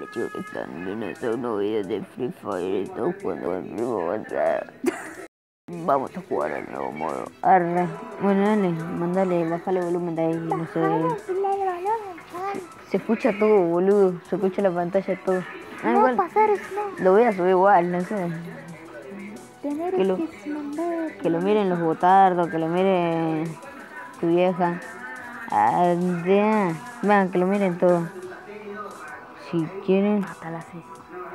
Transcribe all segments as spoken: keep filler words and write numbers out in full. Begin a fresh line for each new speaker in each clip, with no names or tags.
chicos que están viendo estos nuevos videos de Free Fire y todo jugando con el primo WhatsApp. Vamos a jugar al nuevo modo. Arre. Bueno, dale, mandale, bajale el volumen de ahí, no sé. Se, se escucha todo, boludo. Se escucha la pantalla todo. Ah,
no,
igual,
pasar es no.
lo voy a subir igual, no sé.
Tener
Que lo, que lo miren los botardos, que lo miren tu vieja. Ah, ya. Van, que lo miren todo. Si quieren.
Hasta las seis.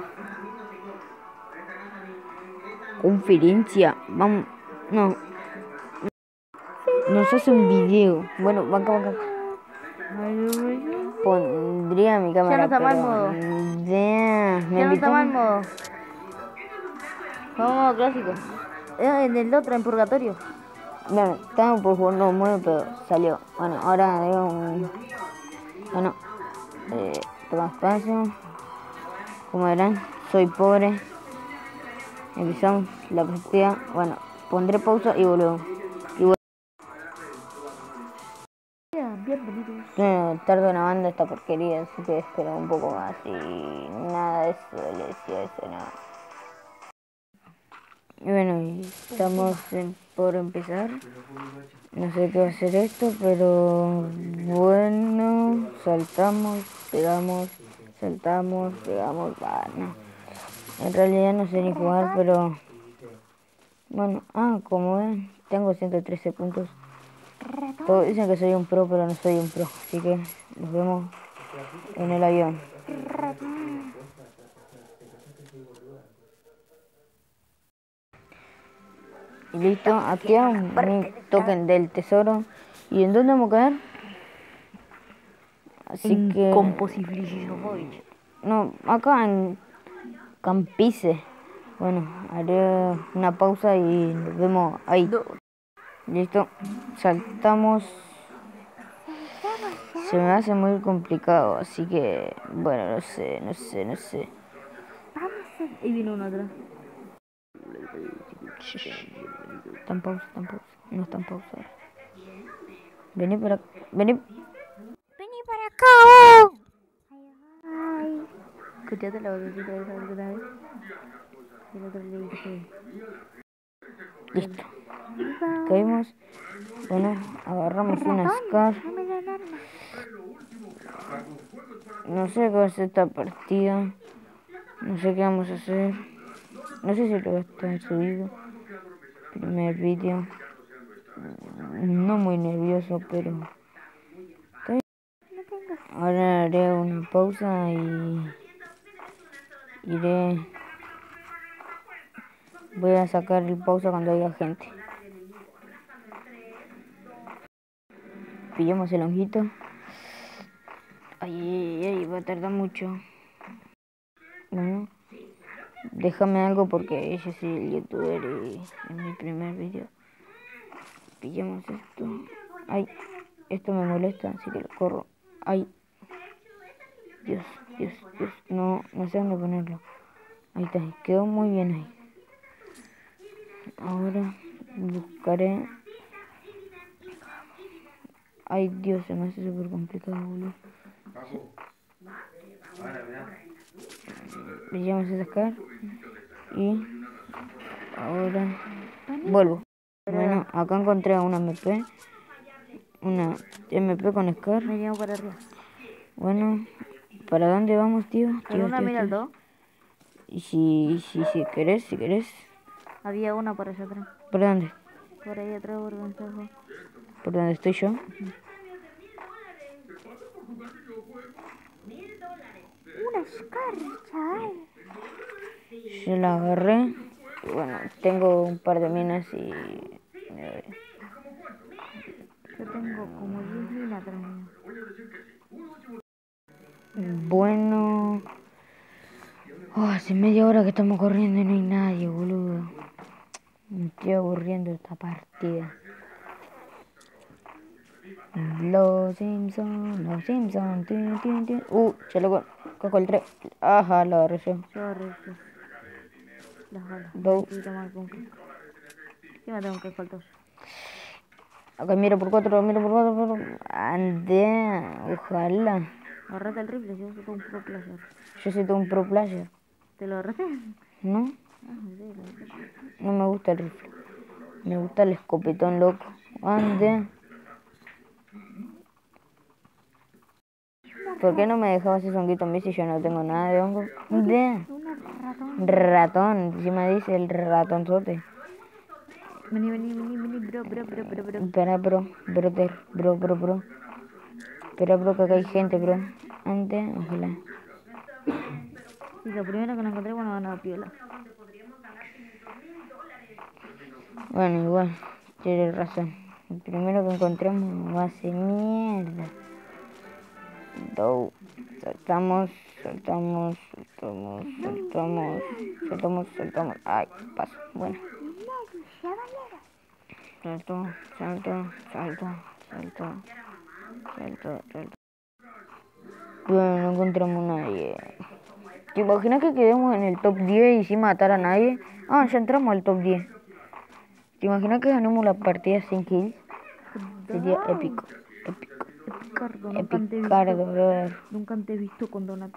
Conferencia. Vamos. No. Nos hace un video. Bueno, banca, banca. Pondría mi cámara.
Ya no está
pero...
mal modo.
Ya, me
ya no está mal
invitó.
modo. Vamos modo clásico. Eh, en el otro, en purgatorio.
Bueno, estábamos por jugar un modo, pero salió. Bueno, ahora veo un... Bueno, eh, toma espacio. Como verán, soy pobre. Empezamos la partida. Bueno, pondré pausa y volvemos. Y vuelvo.
Bienvenidos.
Eh, tardo grabando esta porquería, así que espero un poco más. Y nada de eso, le decía eso, nada. Y bueno, y estamos en, por empezar. No sé qué va a ser esto, pero bueno, saltamos, pegamos, saltamos, pegamos, bah, no. En realidad no sé ni jugar, pero bueno, ah, como ven, tengo ciento trece puntos. Todos dicen que soy un pro, pero no soy un pro, así que nos vemos en el avión. Y listo, activaron mi token del tesoro. ¿Y en dónde vamos a caer? Así
en
que...
Composifrizovic.
No, acá en Campice. Bueno, haré una pausa y nos vemos ahí. Listo, saltamos. Se me hace muy complicado, así que... Bueno, no sé, no sé, no sé.
Ahí vino uno atrás.
Están pausa, están pausa. No están pausa. Vení para acá. Vení.
Vení para acá. Ay. Escuchate la vocecita de esa otra vez. El otro le dije.
Listo. Caímos. Bueno, agarramos una Scar. No sé qué va a ser esta partida. No sé qué vamos a hacer. No sé si lo va a estar subido. Primer vídeo. No muy nervioso, pero... Ahora haré una pausa y... Iré... Voy a sacar el pausa cuando haya gente. Pillamos el honguito. Ay, ay, ay, va a tardar mucho. Bueno, déjame algo porque yo soy el youtuber y en mi primer video. Pillamos esto. Ay, esto me molesta, así que lo corro. Ay, Dios, Dios, Dios. No, no sé dónde ponerlo. Ahí está, quedó muy bien ahí. Ahora buscaré. Ay, Dios, se me hace súper complicado, boludo. Pillamos a sacar. Y ahora vuelvo. Bueno, acá encontré una M P. Una M P con Scar.
Veníamos para arriba.
Bueno, ¿para dónde vamos, tío?
En
Tío,
una
tío,
mira al
tío.
dos.
Y si, si, si querés, si querés.
Había una por allá atrás.
¿Por dónde?
Por ahí atrás, por donde está Juan.
¿Por dónde estoy yo?
Una Scar, chaval.
Yo la agarré. Y bueno, tengo un par de minas y... eh,
Yo tengo como diez minas atrás mío.
Bueno... Oh, hace media hora que estamos corriendo y no hay nadie, boludo. Me estoy aburriendo de esta partida. Los Simpson, los Simpson, tin, tin, tin. Uh, ya lo cojo el tres. Ajá, lo agarré yo.
Yo agarré esto. Las balas.
Do.
Sí, tomar con qué. ¿Qué me tengo que faltar?
Acá miro por cuatro, miro por cuatro, por... Ande, ojalá.
Agarrate el rifle, si vos sos un pro player.
Yo soy todo un pro player.
¿Te lo agarraste?
¿No?
Ah, sí, lo agarraste.
No me gusta el rifle. Me gusta el escopetón loco. Ande. ¿Por qué no me dejabas ese honguito a mí si yo no tengo nada de hongo? De
Una ratón.
ratón. Encima dice el ratonzote.
Vení, vení, vení, vení, bro, bro, bro, bro, bro.
Espera, bro. Brother. Bro, bro, bro. Espera, bro, que acá hay gente, bro. Antes, ojalá.
Sí, lo primero que nos encontré, bueno, van a piola.
Bueno, igual. Tienes razón. El primero que encontremos va a ser mierda. Do. Saltamos, saltamos, saltamos, saltamos, saltamos, saltamos. Ay, paso. Bueno. Salto, salto, salto, salto, salto, salto. Bueno, no encontramos a nadie. ¿Te imaginas que quedemos en el top diez y sin matar a nadie? Ah, ya entramos al top diez. ¿Te imaginas que ganemos la partida sin kills? Sería épico, épico.
Epicardo, nunca te he
Epicardo,
visto.
brother.
Nunca te he visto con Donato.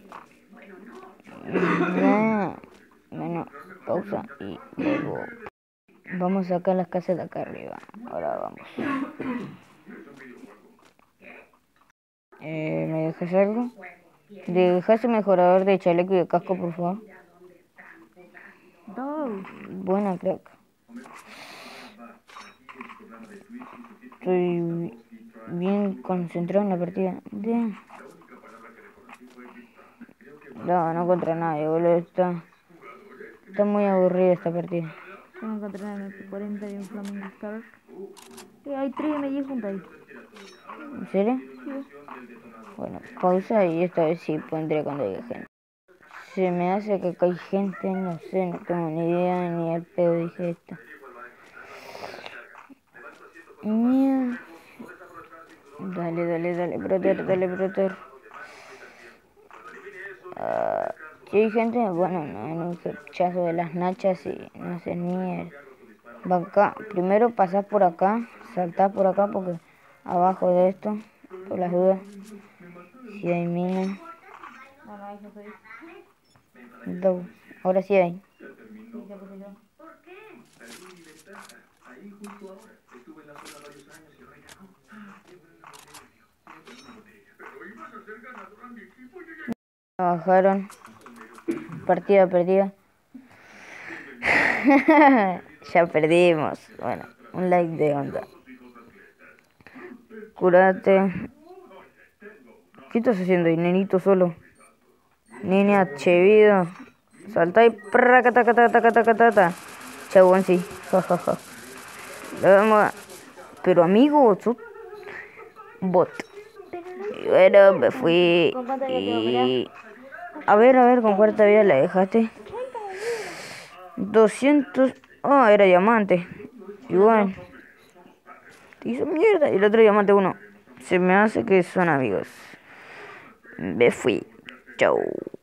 Nah. Bueno, pausa y luego vamos a sacar las casas de acá arriba. Ahora vamos. Eh, ¿Me dejas algo? Dejas el mejorador de chaleco y de casco, por favor.
Dos.
Buena, crack. Estoy bien concentrado en la partida. De... No, no contra nadie, boludo. Está, está muy aburrida esta partida.
Yo me encontré en el cuarenta y un Flaming Star. Y hay tres M diez juntas ahí.
¿En serio?
Sí.
Bueno, pausa y esta vez sí pondré cuando haya gente. Se me hace que acá hay gente, no sé, no tengo ni idea, ni al pedo dije esto. Mía. Dale, dale, dale, brother, dale, brother. Uh, si hay gente, bueno, no, en un rechazo de las nachas y no sé, mierda. Va acá, primero pasás por acá, saltás por acá porque abajo de esto, por las dudas, si hay mina.
No, no, ahí no soy.
Do. Ahora sí hay.
Sí, ya puse yo.
Bajaron. Partida perdida. Ya perdimos. Bueno, un like de onda. Curate. ¿Qué estás haciendo ahí, nenito solo? Nene atrevido. Salta y prracatacatacatacatata. Chabón, sí. Jajaja. Pero amigo, sos bot. Y bueno, me fui.
¿Con cuánta vida te
Y... A ver, a ver, ¿con cuánta vida la dejaste? doscientos. Ah, oh, era diamante. Igual. Te hizo mierda. Y el otro diamante uno. Se me hace que son amigos. Me fui. Chau.